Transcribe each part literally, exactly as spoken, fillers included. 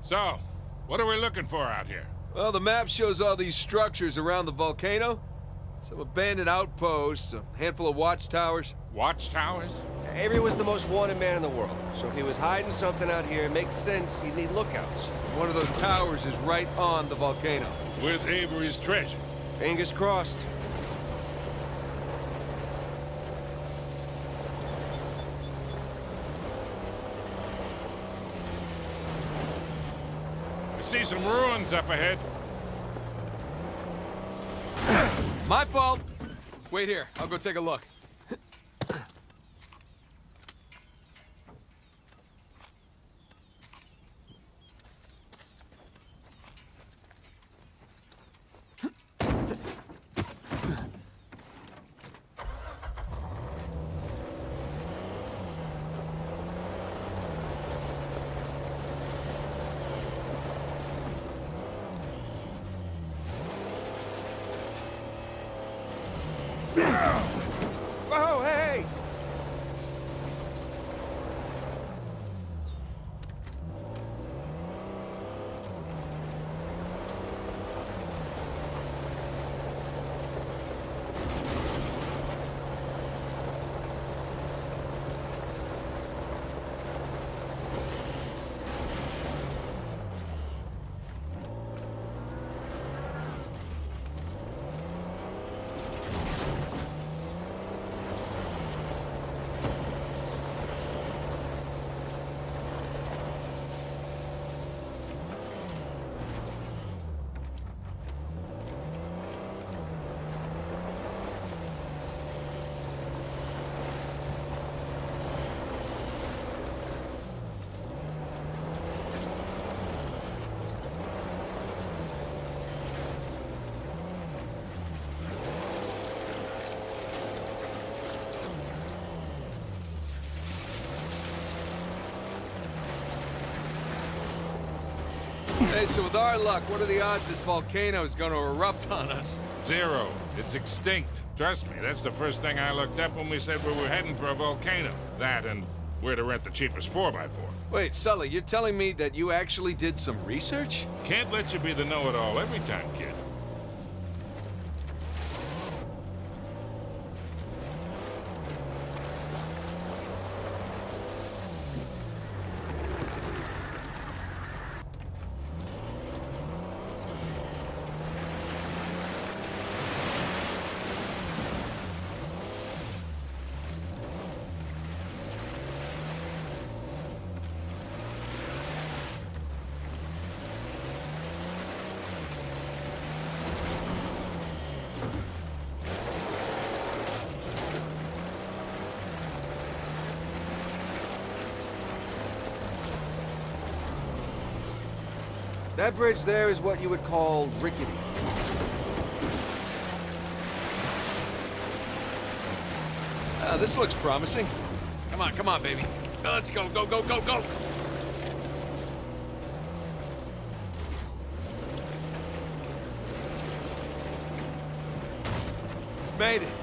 So, what are we looking for out here? Well, the map shows all these structures around the volcano. Some abandoned outposts, a handful of watchtowers. Watchtowers? Avery was the most wanted man in the world, so if he was hiding something out here, it makes sense he'd need lookouts. One of those towers is right on the volcano. With Avery's treasure. Fingers crossed. I see some ruins up ahead. My fault! Wait here, I'll go take a look. Whoa, hey! Hey, so with our luck, what are the odds this volcano is gonna erupt on us? Zero. It's extinct. Trust me, that's the first thing I looked up when we said we were heading for a volcano. That and where to rent the cheapest four by four. Wait, Sully, you're telling me that you actually did some research? Can't let you be the know-it-all every time, kid. That bridge there is what you would call rickety. Uh, this looks promising. Come on, come on, baby. Uh, Let's go, go, go, go, go! Made it.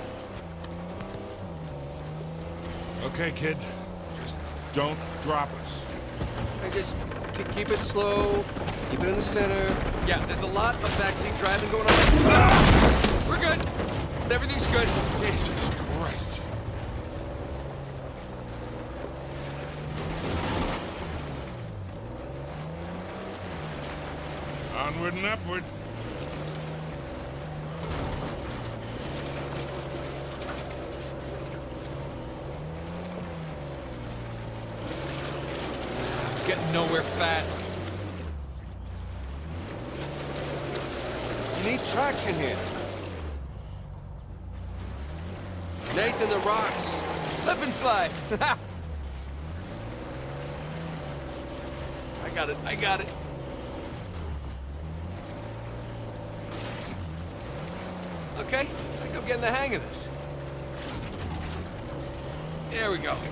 Okay, kid. Just don't drop us. I just ke- keep it slow, keep it in the center. Yeah, there's a lot of backseat driving going on. Ah! We're good. Everything's good. Jesus Christ. Onward and upward. Getting nowhere fast. You need traction here. Nathan, the rocks. Slip and slide. I got it, I got it. Okay, I think I'm getting the hang of this. There we go.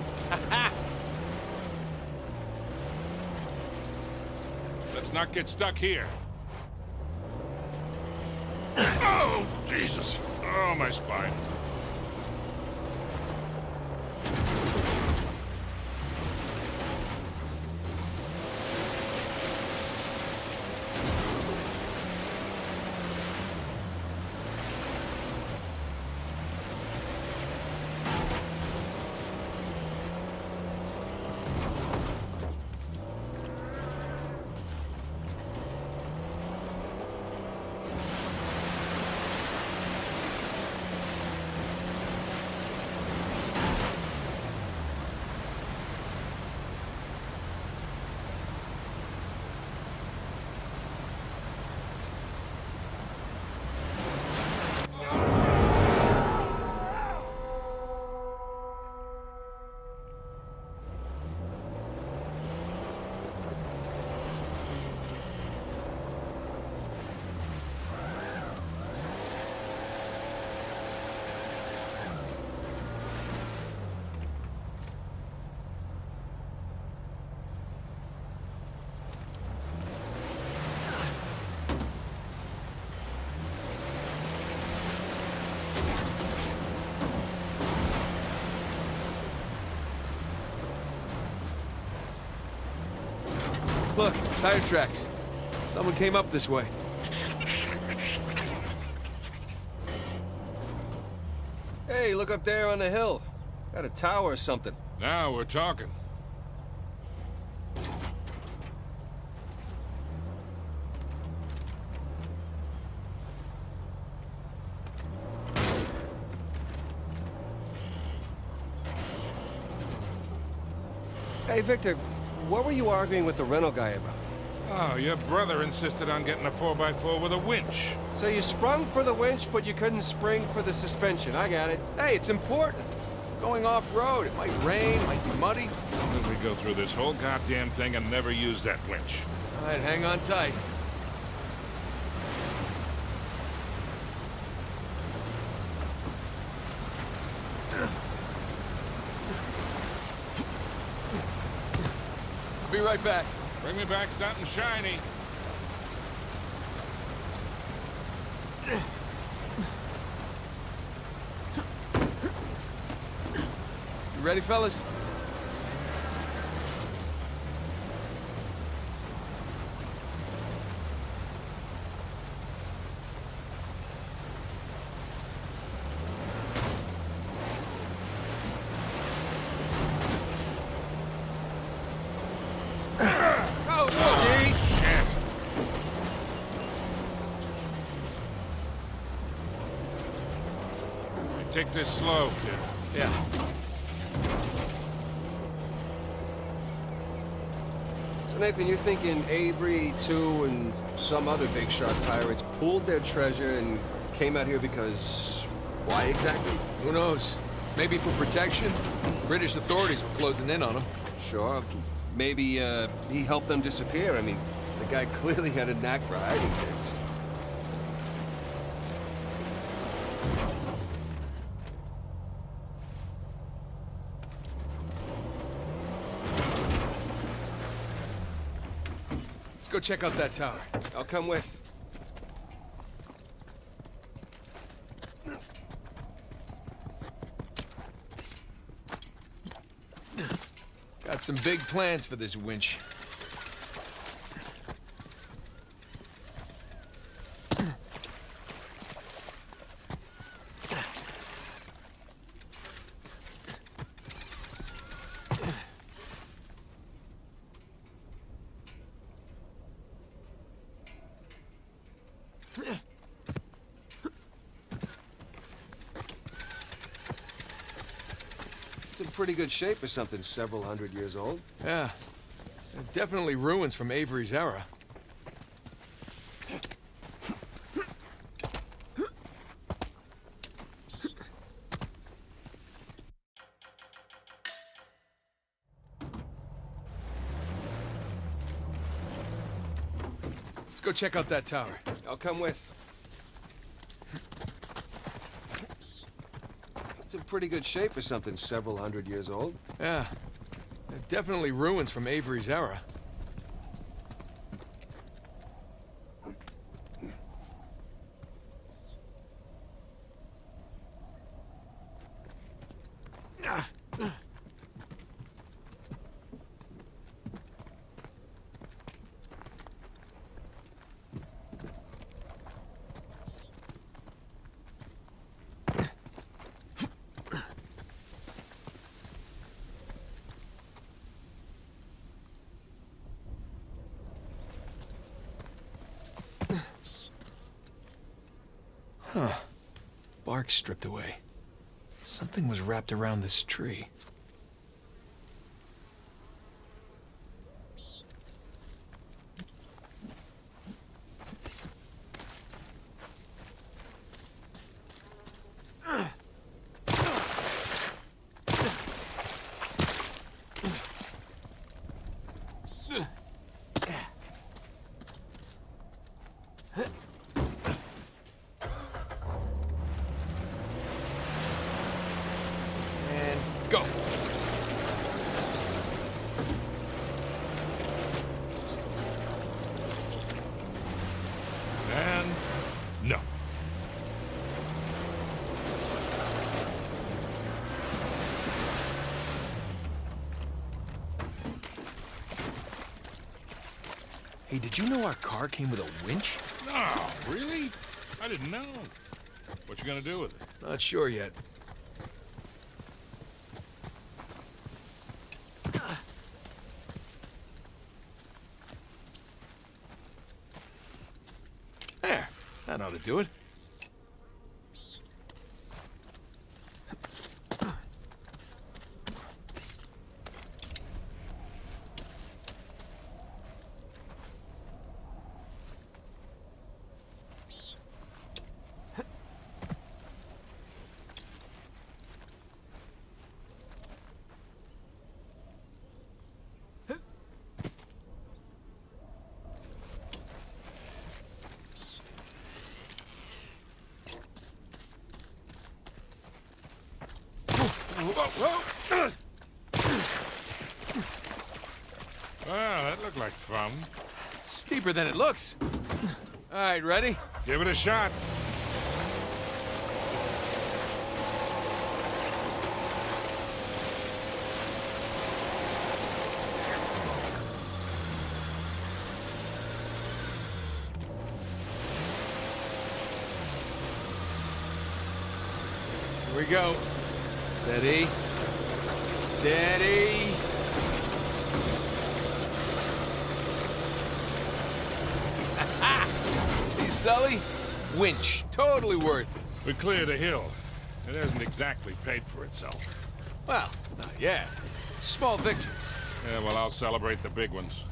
Let's not get stuck here. Oh, Jesus. Oh, my spine. Look, tire tracks. Someone came up this way. Hey, look up there on the hill. Got a tower or something. Now we're talking. Hey, Victor, what were you arguing with the rental guy about? Oh, your brother insisted on getting a four by four with a winch. So you sprung for the winch, but you couldn't spring for the suspension. I got it. Hey, it's important. Going off-road, it might rain, it might be muddy. How did we go through this whole goddamn thing and never use that winch? All right, hang on tight. Be right back. Bring me back something shiny. You ready, fellas? Oh, shit! Shit. Take this slow, kid. Yeah. So, Nathan, you're thinking Avery, two, and some other big shot pirates pooled their treasure and came out here because... why exactly? Who knows? Maybe for protection? British authorities were closing in on them. Sure. Maybe, uh, he helped them disappear. I mean, the guy clearly had a knack for hiding things. Let's go check out that tower. I'll come with. Got some big plans for this winch. It's in pretty good shape for something several hundred years old. Yeah. Definitely ruins from Avery's era. Let's go check out that tower. I'll come with. It's in pretty good shape for something several hundred years old. Yeah. Definitely ruins from Avery's era. Huh. Bark stripped away. Something was wrapped around this tree. Go! Hey, did you know our car came with a winch? No, really? I didn't know. What you gonna do with it? Not sure yet. There. That ought to do it. Whoa, whoa. Well, that looked like fun. Steeper than it looks. All right, ready? Give it a shot. Here we go. Steady. Steady. See, Sully? Winch. Totally worth it. We cleared a hill. It hasn't exactly paid for itself. Well, not yet. Small victories. Yeah, well, I'll celebrate the big ones.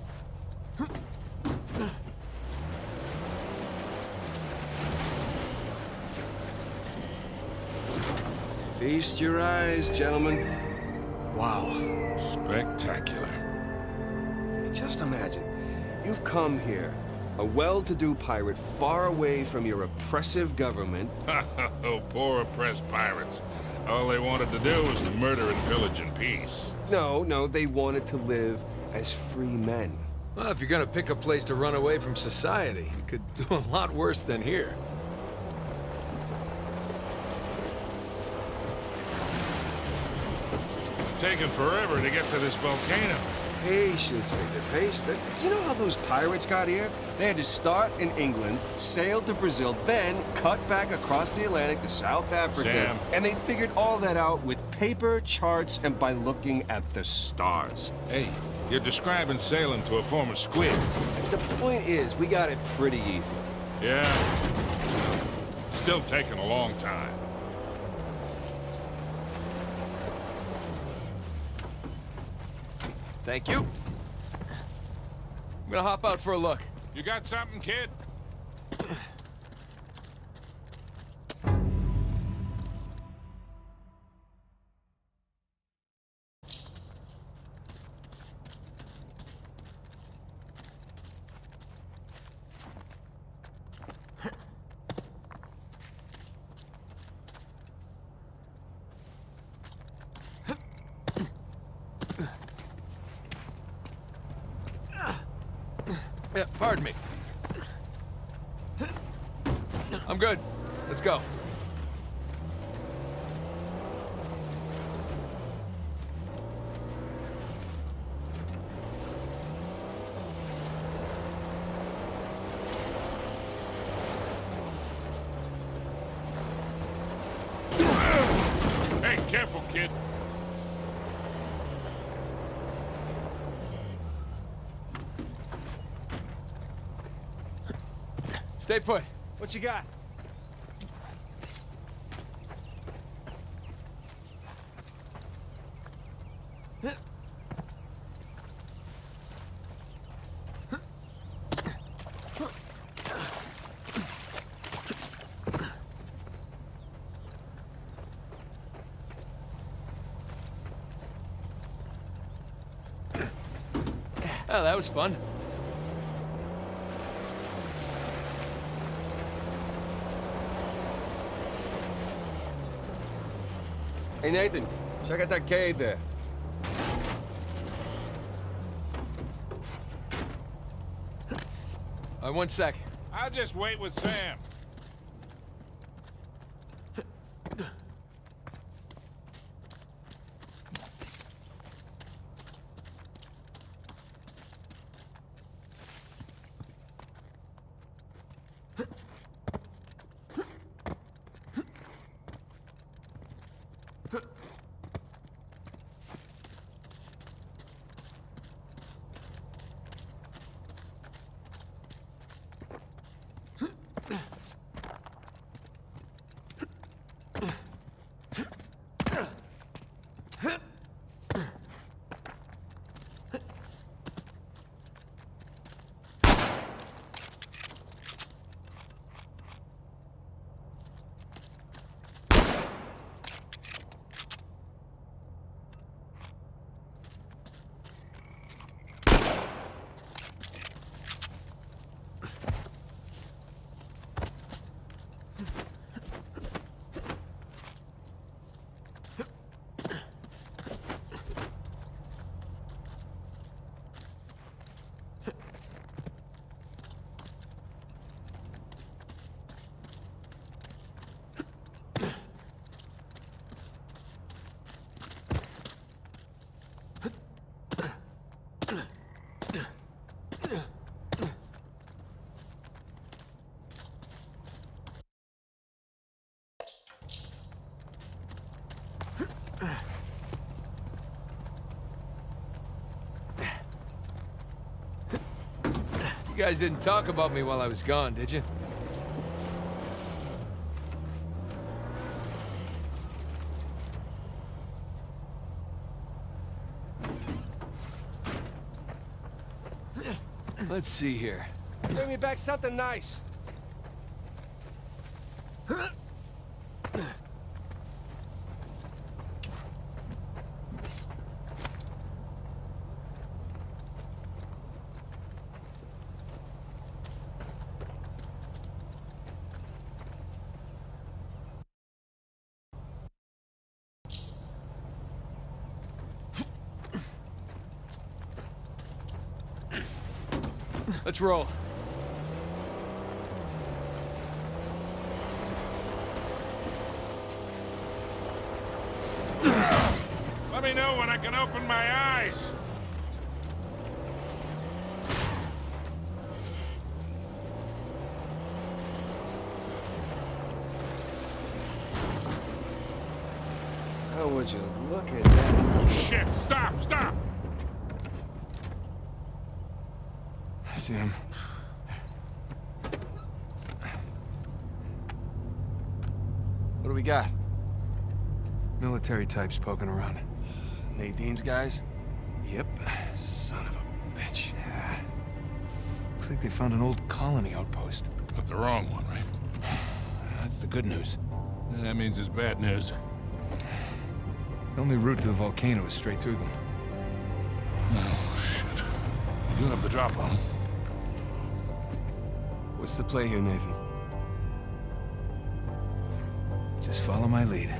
Feast your eyes, gentlemen. Wow. Spectacular. Just imagine, you've come here, a well-to-do pirate far away from your oppressive government. Oh, poor oppressed pirates. All they wanted to do was to murder and pillage in peace. No, no, they wanted to live as free men. Well, if you're gonna pick a place to run away from society, you could do a lot worse than here. It's taken forever to get to this volcano. Patience, Victor, patience. Do you know how those pirates got here? They had to start in England, sail to Brazil, then cut back across the Atlantic to South Africa. Sam. And they figured all that out with paper, charts, and by looking at the stars. Hey, you're describing sailing to a former squid. The point is, we got it pretty easy. Yeah. Still taking a long time. Thank you. I'm gonna hop out for a look. You got something, kid? Yeah, pardon me. I'm good. Let's go. Hey, careful, kid. Stay put. What you got? Oh, that was fun. Hey, Nathan, check out that cave there. Uh, one sec. I'll just wait with Sam. guys didn't talk about me while I was gone, did you? Let's see here. Bring me back something nice. Let's roll. Let me know when I can open my eyes. Oh, would you look at that? Oh, shit! Stop! Stop! I see him. What do we got? Military types poking around. Nadine's guys? Yep. Son of a bitch. Yeah. Looks like they found an old colony outpost. But the wrong one, right? That's the good news. That means it's bad news. The only route to the volcano is straight through them. Oh, shit. You do have the drop on them. What's the play here, Nathan? Just follow my lead.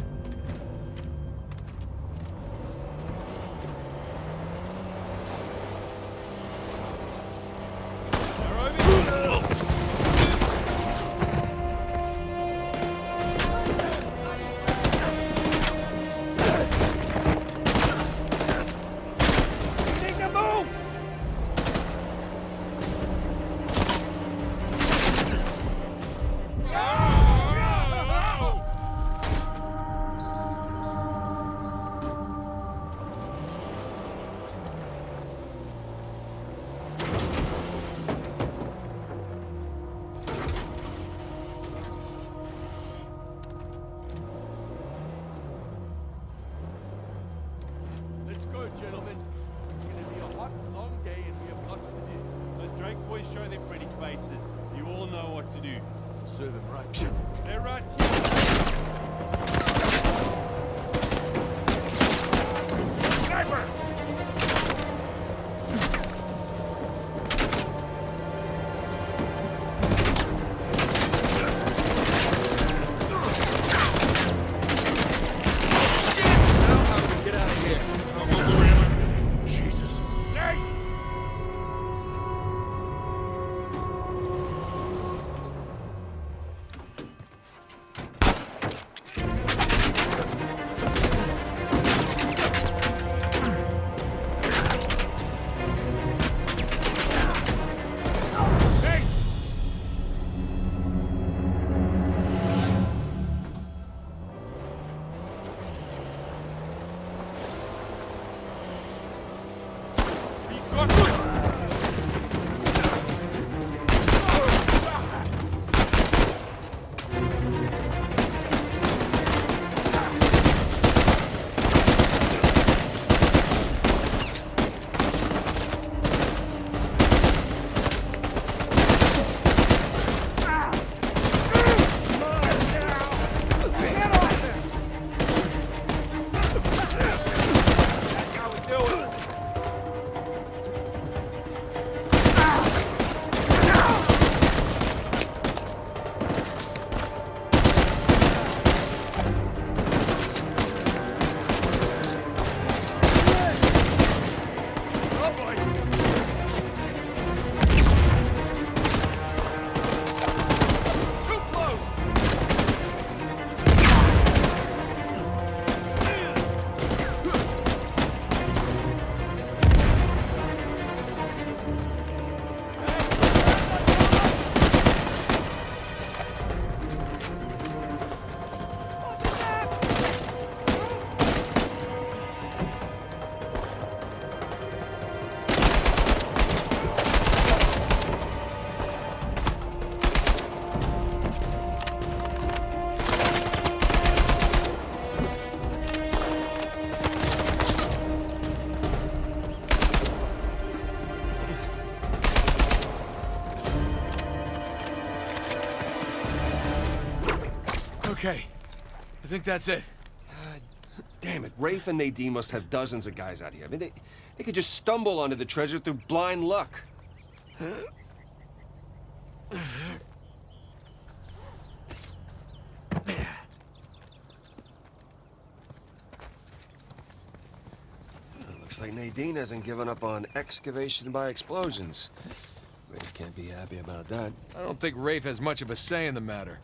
Gentlemen, it's going to be a hot, long day and we have lots to do. Those Drake boys show their pretty faces. You all know what to do. Serve them right. They're right here. Sniper! Okay. I think that's it. God damn it. Rafe and Nadine must have dozens of guys out here. I mean, they, they could just stumble onto the treasure through blind luck. Looks like Nadine hasn't given up on excavation by explosions. Rafe can't be happy about that. I don't think Rafe has much of a say in the matter.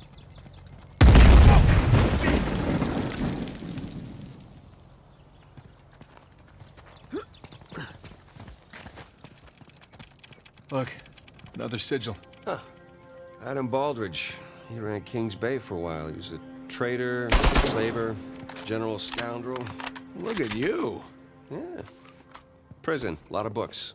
Look, another sigil. Huh. Adam Baldridge. He ran Kings Bay for a while. He was a trader, slaver, general scoundrel. Look at you. Yeah. Prison. A lot of books.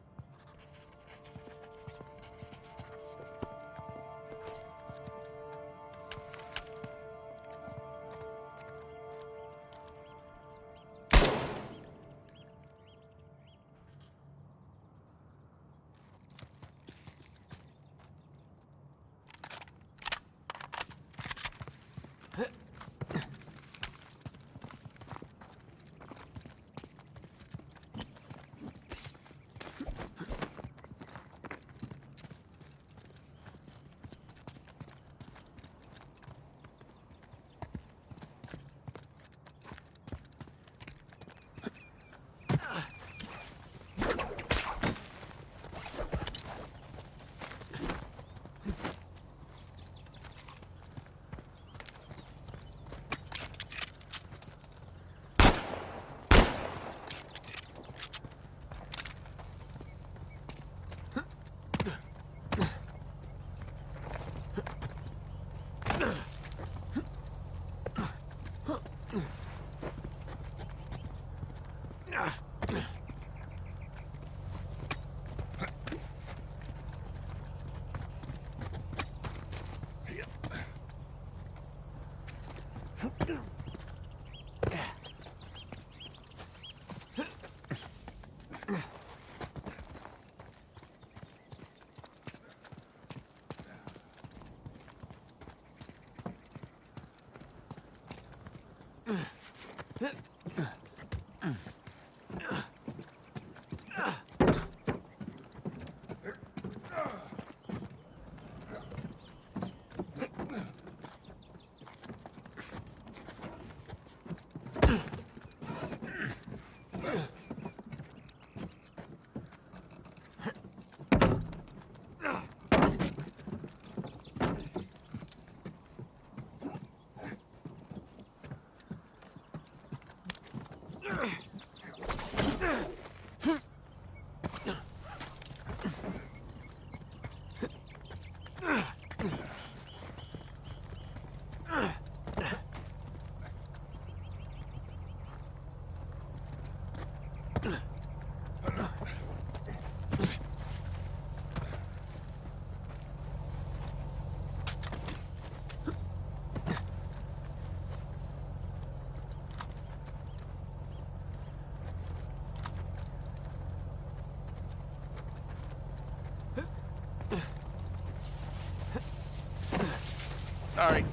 Sorry.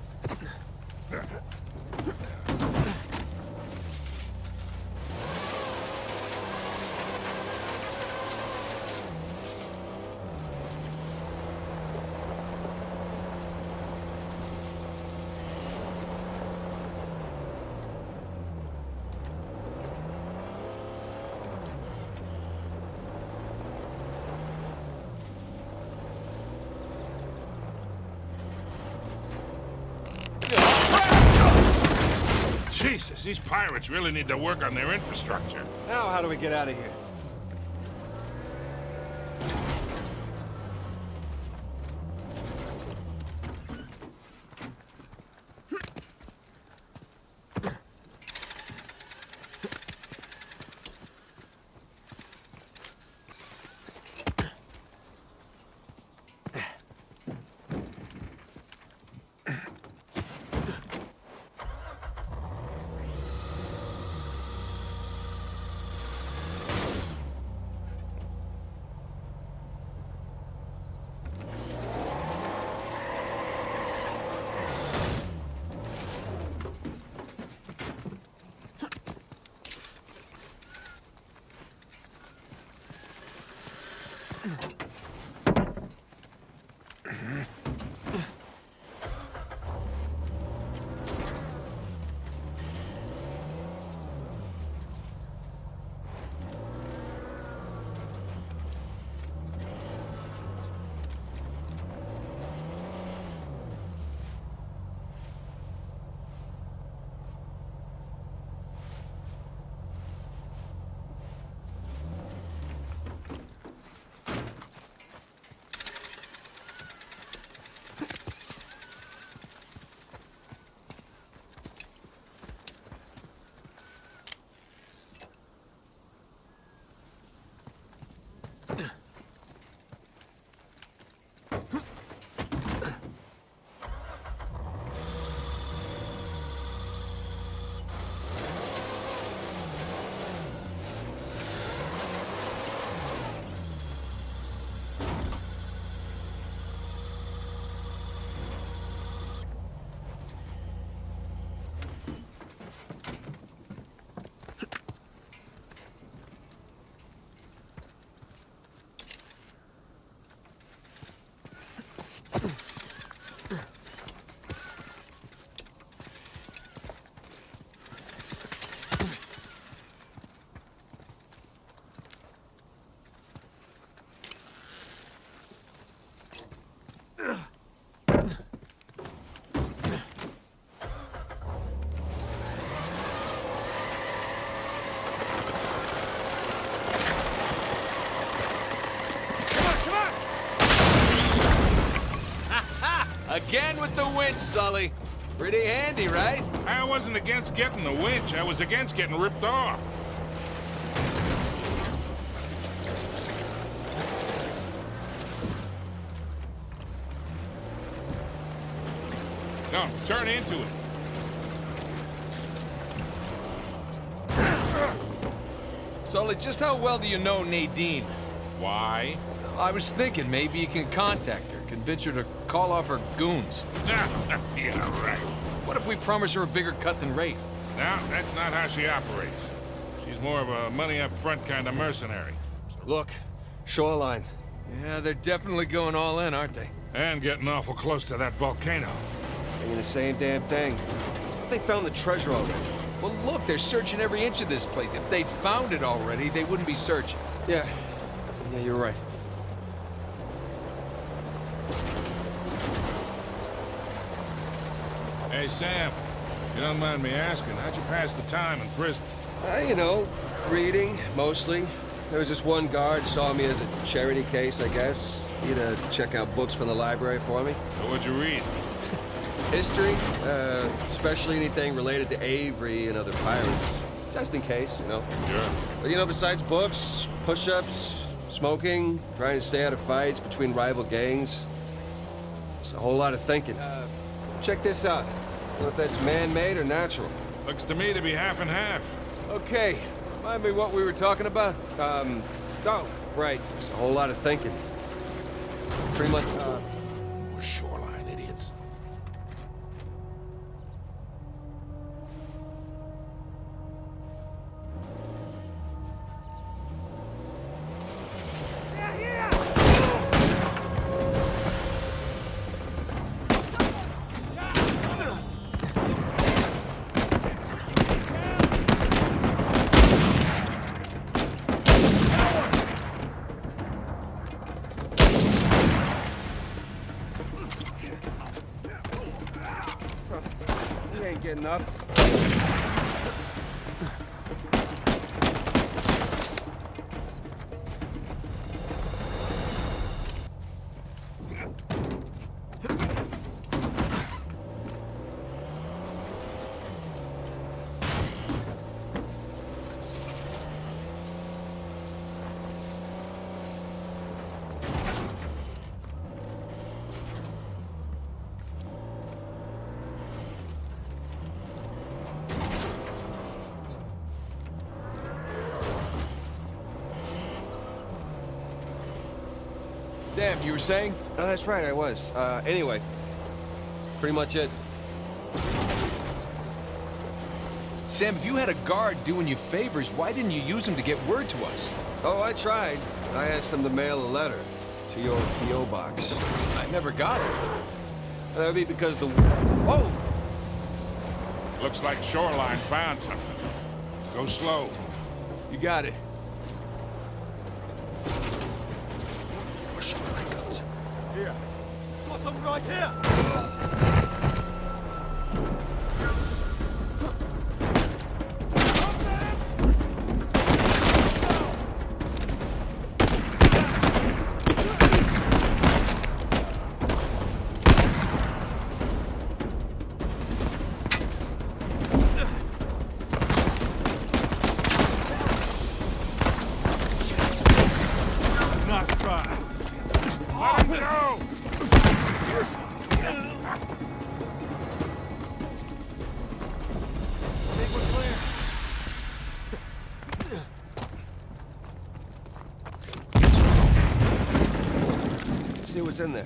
Jesus, these pirates really need to work on their infrastructure. Now, how do we get out of here? Again with the winch, Sully. Pretty handy, right? I wasn't against getting the winch. I was against getting ripped off. No, turn into it. Sully, just how well do you know Nadine? Why? I was thinking maybe you can contact her, convince her to call off her goons. Yeah, right. What if we promise her a bigger cut than Rafe? No, that's not how she operates. She's more of a money-up-front kind of mercenary. Look, shoreline. Yeah, they're definitely going all in, aren't they? And getting awful close to that volcano. Saying the same damn thing. They found the treasure already. Well, look, they're searching every inch of this place. If they'd found it already, they wouldn't be searching. Yeah. Yeah, you're right. Hey, Sam, you don't mind me asking, how'd you pass the time in prison? Uh, you know, reading, mostly. There was this one guard saw me as a charity case, I guess. He'd uh, check out books from the library for me. So what'd you read? History, uh, especially anything related to Avery and other pirates. Just in case, you know. Sure. But, you know, besides books, push-ups, smoking, trying to stay out of fights between rival gangs, it's a whole lot of thinking. Uh, check this out. I don't know if that's man-made or natural. Looks to me to be half and half. Okay, remind me what we were talking about? Um, oh, right. It's a whole lot of thinking. Pretty much, uh... We're shoreline idiots. You ain't getting up. Sam, you were saying? Oh, that's right, I was. Uh, anyway, pretty much it. Sam, if you had a guard doing you favors, why didn't you use him to get word to us? Oh, I tried. I asked them to mail a letter to your P O box. I never got it. That would be because the... Whoa! Looks like Shoreline found something. Go slow. You got it. Here. Got them right here. Nice try. Let him go! Think we're clear. Let's see what's in there.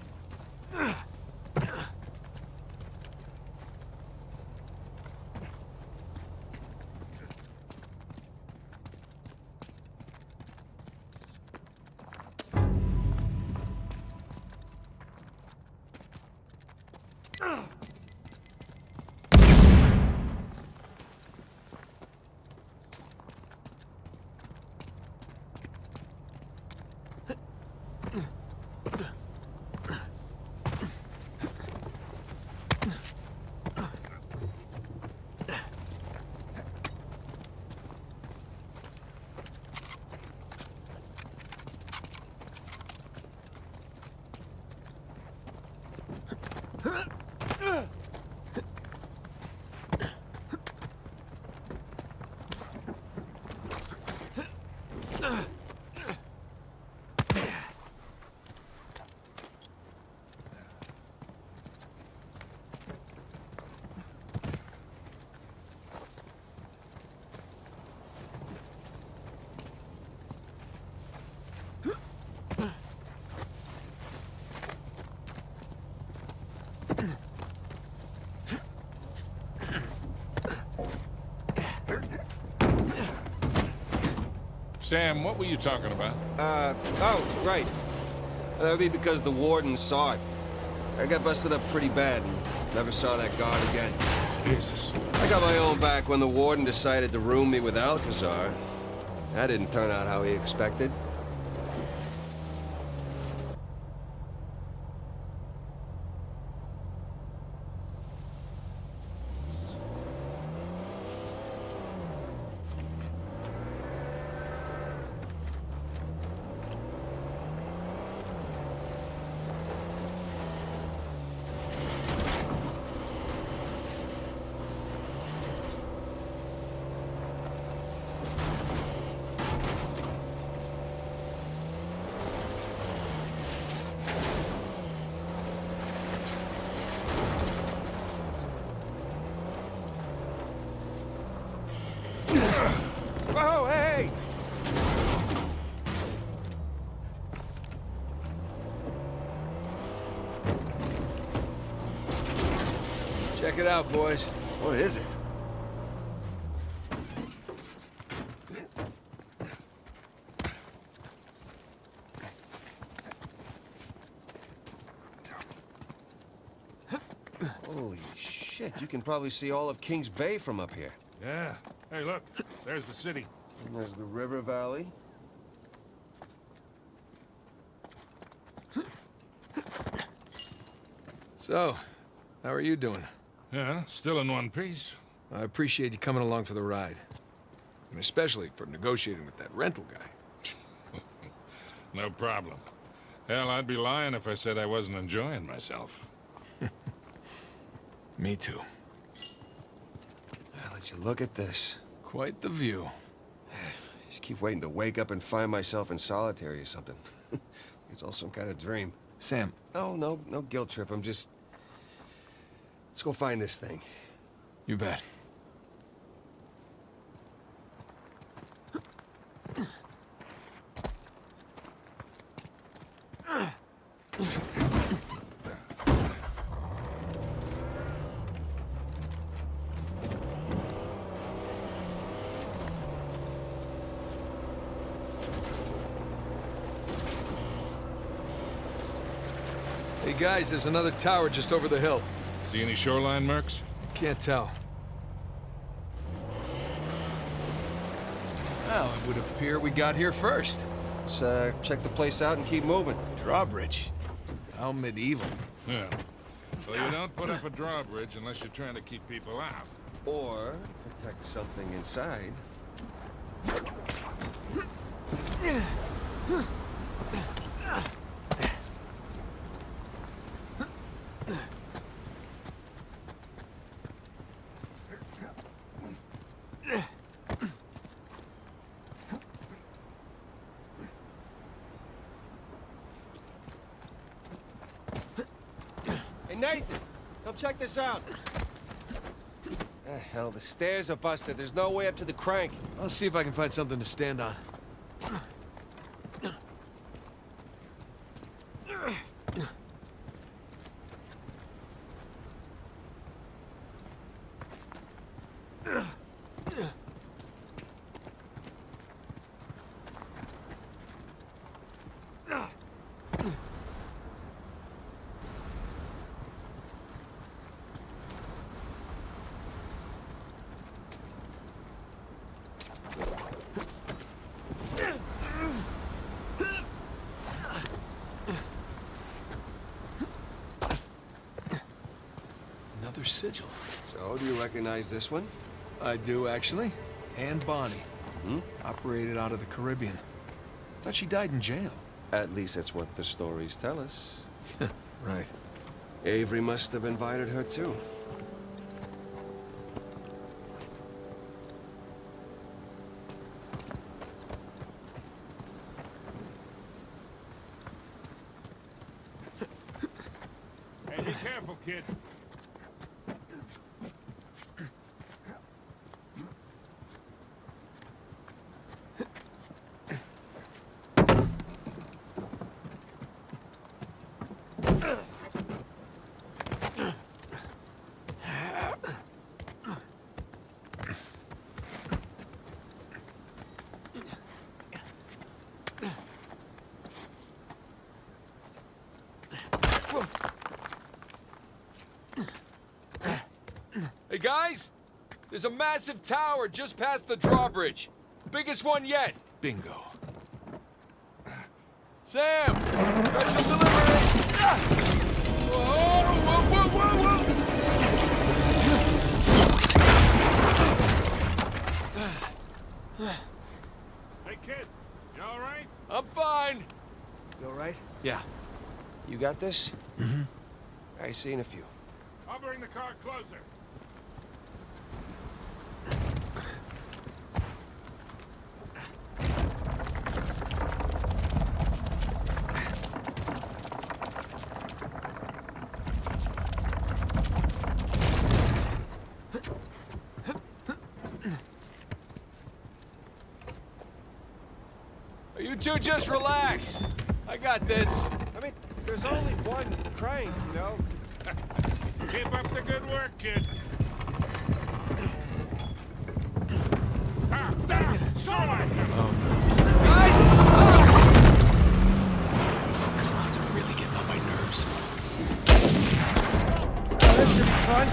Sam, what were you talking about? Uh, oh, right. That would be because the warden saw it. I got busted up pretty bad and never saw that guard again. Jesus. I got my own back when the warden decided to room me with Alcazar. That didn't turn out how he expected. Whoa, hey! Check it out, boys. What is it? Holy shit, you can probably see all of Kings Bay from up here. Yeah. Hey, look. There's the city. And there's the river valley. So, how are you doing? Yeah, still in one piece. I appreciate you coming along for the ride. And especially for negotiating with that rental guy. No problem. Hell, I'd be lying if I said I wasn't enjoying myself. Me too. I'll let you look at this. Quite the view. Just keep waiting to wake up and find myself in solitary or something. It's all some kind of dream. Sam. Oh, no, no guilt trip. I'm just... Let's go find this thing. You bet. Hey guys, there's another tower just over the hill. See any shoreline marks? Can't tell. Well, it would appear we got here first. Let's uh, check the place out and keep moving. Drawbridge. How medieval. Yeah. Well, you don't put up a drawbridge unless you're trying to keep people out. Or protect something inside. Hey, Nathan! Come check this out. Ah, hell, the stairs are busted. There's no way up to the crank. I'll see if I can find something to stand on. Another sigil. So, do you recognize this one? I do, actually. Anne Bonny. Hmm? Operated out of the Caribbean. Thought she died in jail. At least that's what the stories tell us. Right. Avery must have invited her, too. Hey, be careful, kid. Hey guys! There's a massive tower just past the drawbridge. Biggest one yet. Bingo. Sam! Special delivery! Ah! Whoa, whoa, whoa, whoa, whoa! Hey, kid. You all right? I'm fine. You all right? Yeah. You got this? Mm-hmm. I seen a few. I'll bring the car closer. You two just relax. I got this. I mean, there's only one crank, you know? Keep up the good work, kid. Ah, stop! Shoreline! Guys! These clowns are really getting on my nerves. Oh, this should be fun.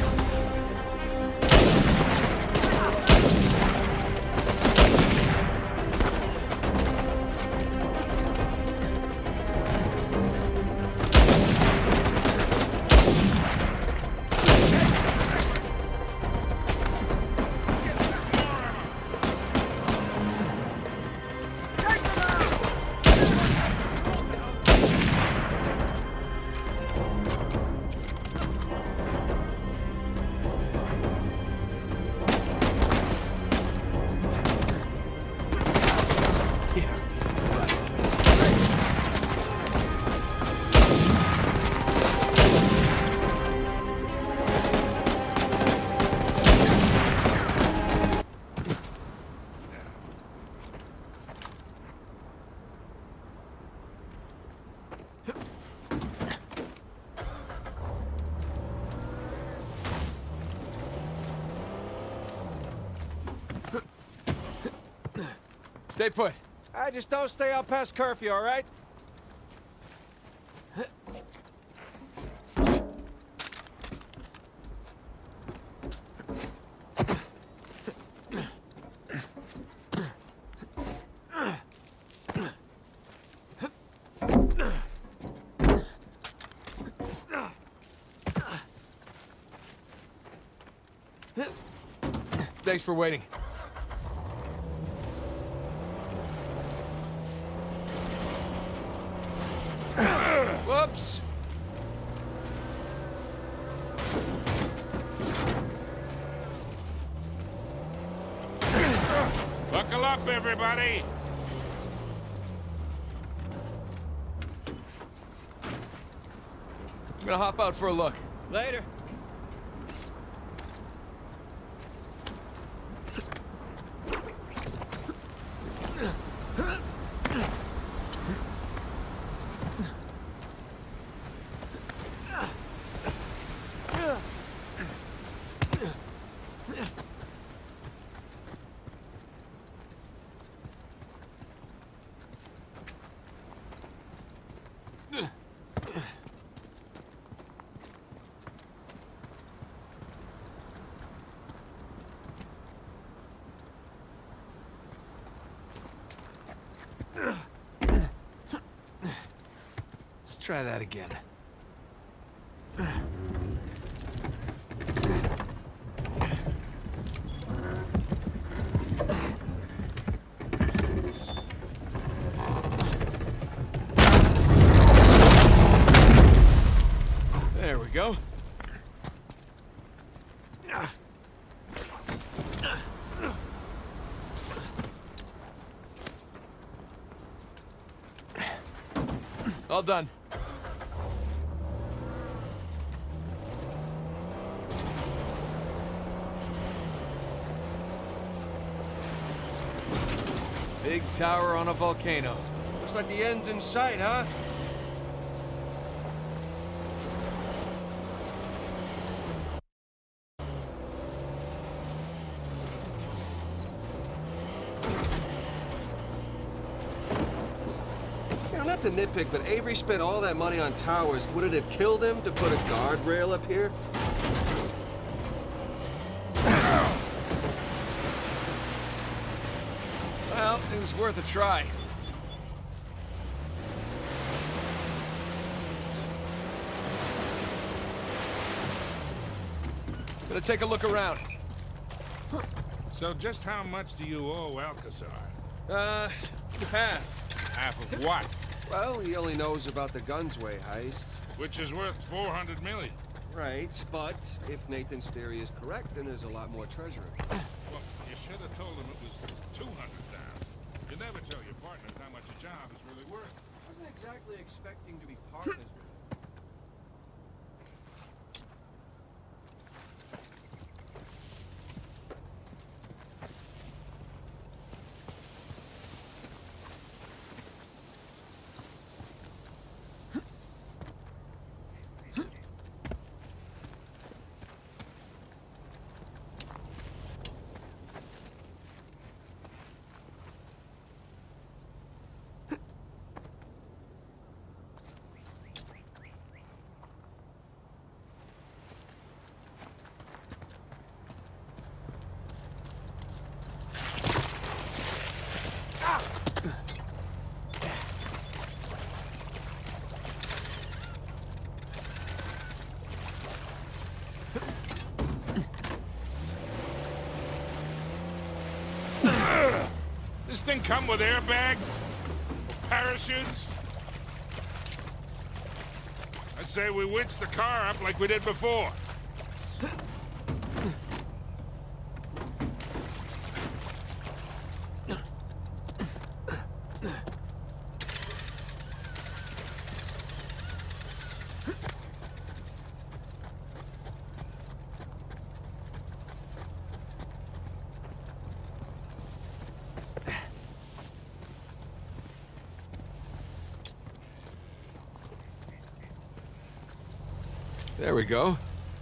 Stay put. I just don't stay out past curfew, all right? Thanks for waiting. Whoops! Buckle up, everybody! I'm gonna hop out for a look. Later. Let's try that again. There we go. All done. Big tower on a volcano. Looks like the end's in sight, huh? You know, not to nitpick, but Avery spent all that money on towers. Would it have killed him to put a guardrail up here? Well, it was worth a try. Gonna take a look around. So just how much do you owe Alcazar? Uh, half. Half of what? Well, he only knows about the Gunsway heist. Which is worth four hundred million. Right, but if Nathan's theory is correct, then there's a lot more treasure. Well, you should have told him it was two hundred thousand. You never tell your partners how much a job is really worth. I wasn't exactly expecting to be partners with him. This thing come with airbags? Parachutes? I say we winch the car up like we did before. There we go.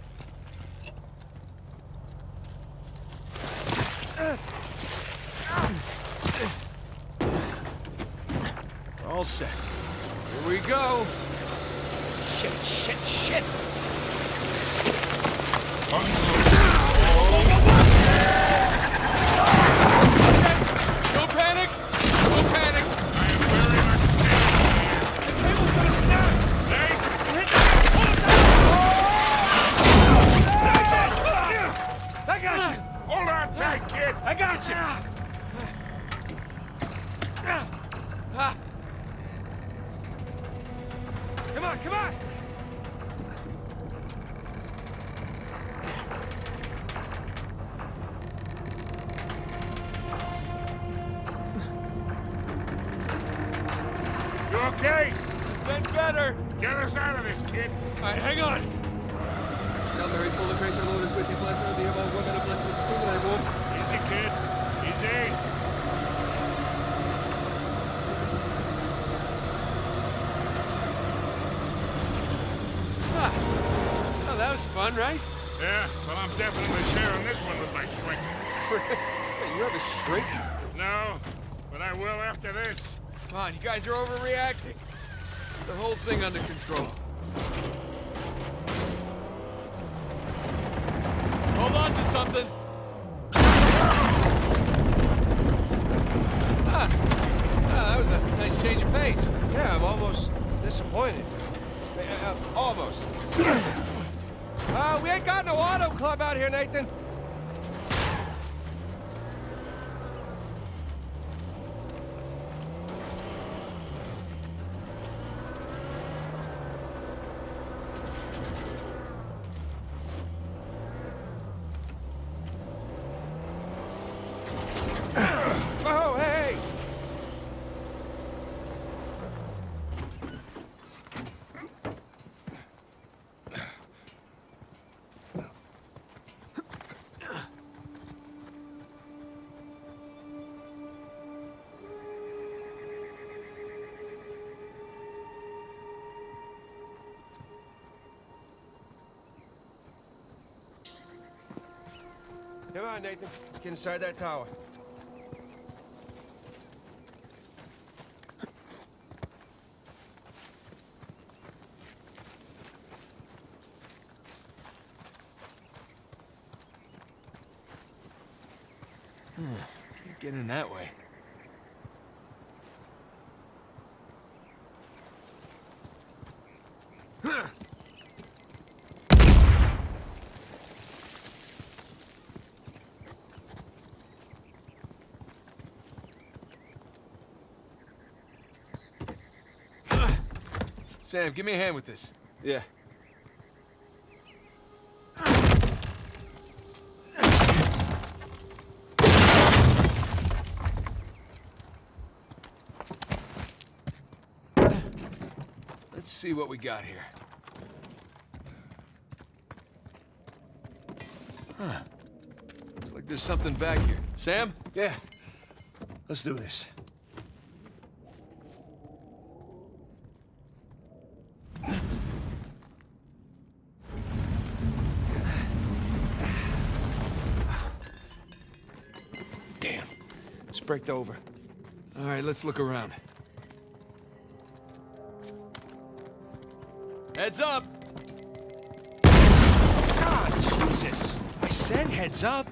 All set. Here we go. Shit, shit, shit. No panic. No panic. I am very much The cable's gonna snap. Nate! I got you. Hold on tight! okay? Been better. Get us out of this, kid. All right, hang on. Now, Mary, pull the grace of the Lord is with you. Blessed are the among women, and blessed is the fruit of thy womb. Easy, kid. Easy. Ah. Oh, that was fun, right? Yeah, well, I'm definitely sharing this one with my shrink. Hey, you have a shrink? No, but I will after this. Come on, you guys are overreacting. Get the whole thing under control. Hold on to something. Ah, ah, that was a nice change of pace. Yeah, I'm almost disappointed. Uh, uh, almost. Uh, we ain't got no auto club out here, Nathan. Oh, hey! Come on, Nathan. Let's get inside that tower. Can't get in that way. Sam, give me a hand with this. Yeah. Let's see what we got here. Huh. Looks like there's something back here. Sam? Yeah. Let's do this. Damn. It's braked over. All right, let's look around. Heads up! God, Jesus! I said heads up!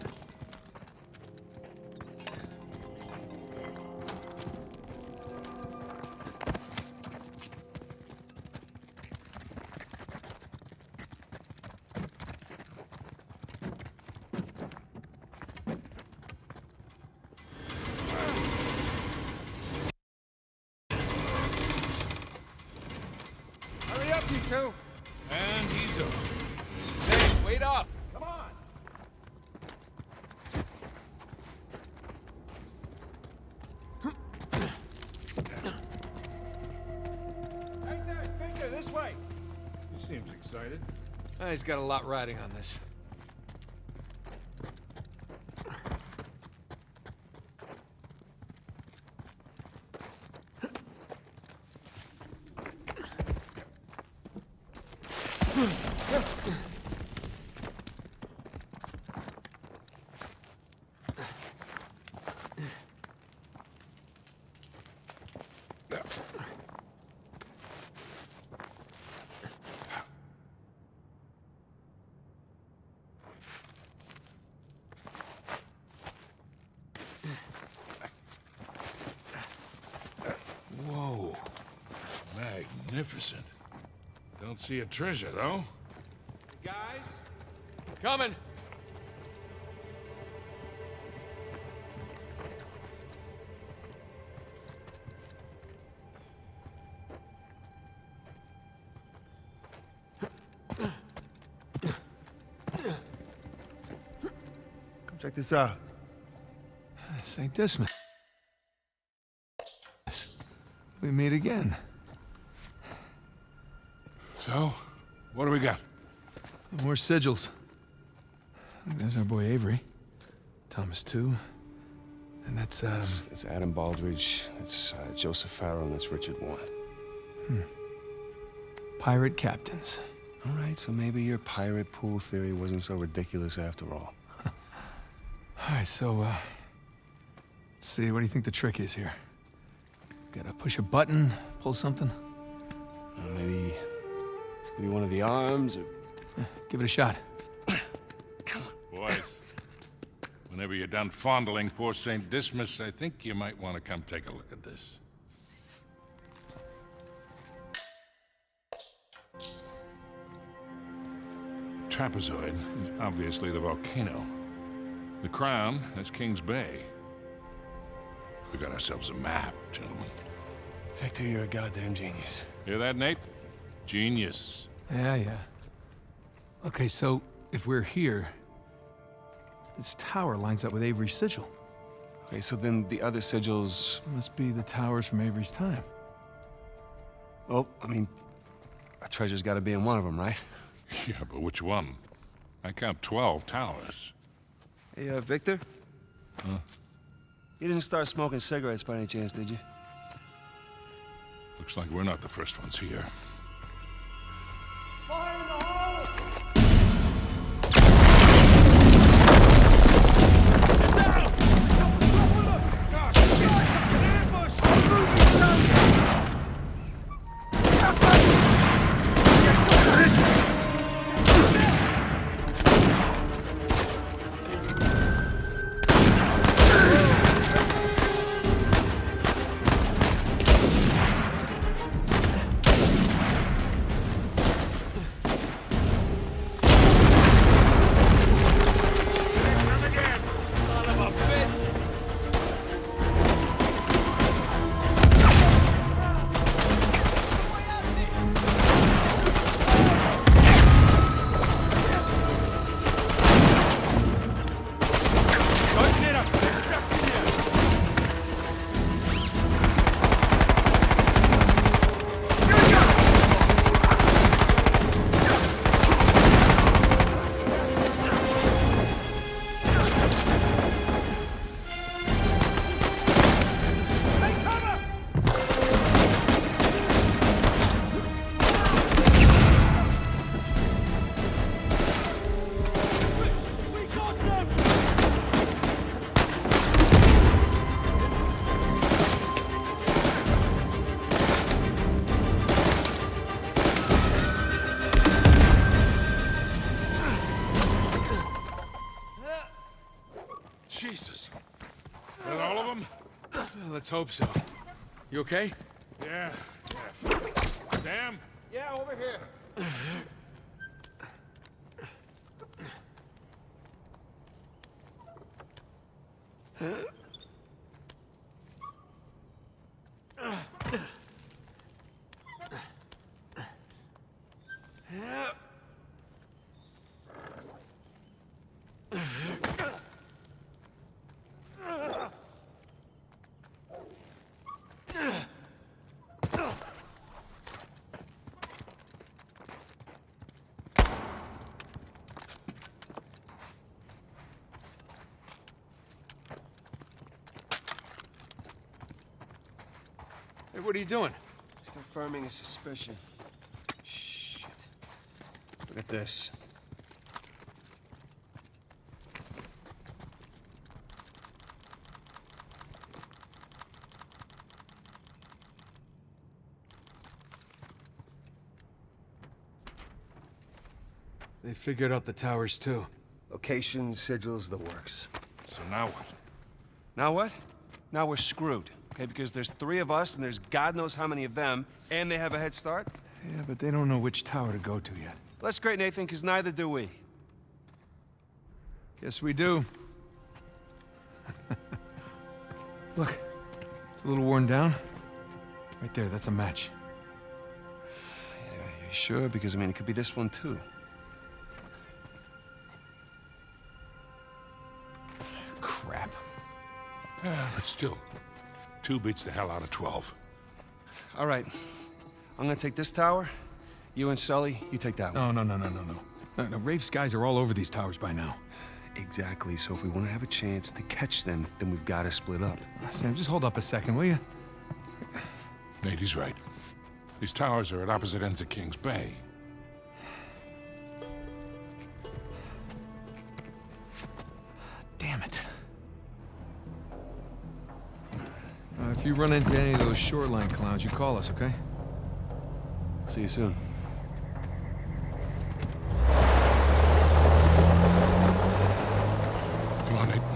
Hurry up, you two. And he's over. Hey, wait up! Come on. Right there, finger, this way. He seems excited. Ah, he's got a lot riding on this. Whoa. Magnificent. Don't see a treasure, though. Guys? Coming! Come check this out. Saint Dismas. We meet again. So, what do we got? More sigils. There's our boy Avery. Thomas, too. And that's, um... That's, that's Adam Baldridge, that's uh, Joseph Farrell, and that's Richard Warren. Hmm. Pirate captains. All right, so maybe your pirate pool theory wasn't so ridiculous after all. All right, so, uh... let's see, what do you think the trick is here? Gotta push a button, pull something? Uh, maybe... maybe one of the arms, or... Yeah, give it a shot. Come on. Boys, whenever you're done fondling poor Saint Dismas, I think you might want to come take a look at this. Trapezoid is obviously the volcano. The crown is Kings Bay. We got ourselves a map, gentlemen. Victor, you're a goddamn genius. Hear that, Nate? Genius. Yeah, yeah. Okay, so if we're here, this tower lines up with Avery's sigil. Okay, so then the other sigils... Must be the towers from Avery's time. Well, I mean, a treasure's gotta be in one of them, right? Yeah, but which one? I count twelve towers. Hey, uh, Victor? Huh? You didn't start smoking cigarettes by any chance, did you? Looks like we're not the first ones here. Fire in the hole! Jesus. Is that all of them? Let's hope so. You okay? Yeah, yeah. Sam? Yeah, over here. Hey, what are you doing? He's confirming a suspicion. Shit. Look at this. They figured out the towers, too. Locations, sigils, the works. So now what? Now what? Now we're screwed. Okay, because there's three of us, and there's God knows how many of them, and they have a head start? Yeah, but they don't know which tower to go to yet. That's great, Nathan, because neither do we. Guess we do. Look, it's a little worn down. Right there, that's a match. Yeah, you sure? Because, I mean, it could be this one, too. Crap. Yeah, but still, two beats the hell out of twelve. All right. I'm gonna take this tower. You and Sully, you take that one. No, no, no, no, no, no. No, no, Rafe's guys are all over these towers by now. Exactly, so if we want to have a chance to catch them, then we've got to split up. Sam, just hold up a second, will you? Nate, he's right. These towers are at opposite ends of Kings Bay. Damn it. Uh, if you run into any of those shoreline clowns, you call us, okay? See you soon. Come on, Nate.